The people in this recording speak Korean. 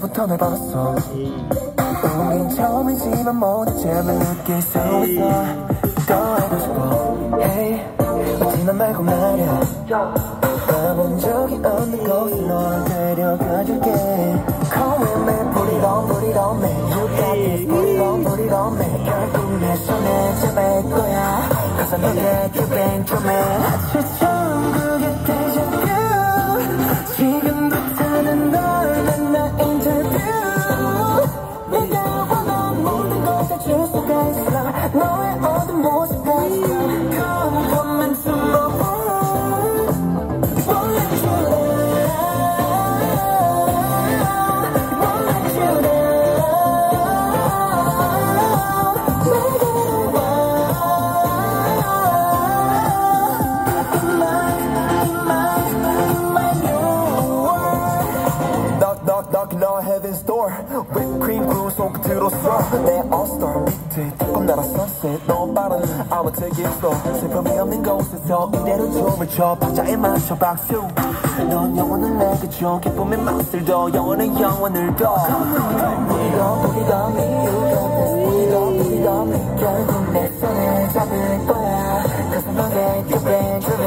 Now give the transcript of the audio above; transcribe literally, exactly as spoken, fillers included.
처음부터 널 봤어. 우린 처음이지만 모든 점을 느낄 수 있어. 더 알고 싶어. Hey, 어찌나 말고 말야. 가본 적이 없는 곳에 널 데려가줄게. Come with me, put it on, put it on me. You got this, put it on, put it on me. 결국 내 손에 잡을 거야. Cause I know that you've been through me. 아침처럼 그게 déjà vu. 지금부터는 널 만나 인터뷰. 내가 원하는 모든 걸 다 줄 수가 있어. 너의 어떤 모습과 있어. Come, come into my world. Won't let you down. Won't let you down. Make it a while. In my, in my, in my new world. Knock, knock, knocking on heaven's door. Whipped cream crew 손끝으로 써. 내 all-star beat 조금 날아 sunset. 너무 빠른 I'ma take it slow. 슬픔이 없는 곳에서 이대로 춤을 춰. 박자에 맞춰 박수. 넌 영원을 내게 줘. 기쁨의 맛을 더 영원한 영원을 더. Put it on, put it on me. You got this. Put it on, put it on me. 결국 내 손에 잡을 거야. Cause I know that you've been through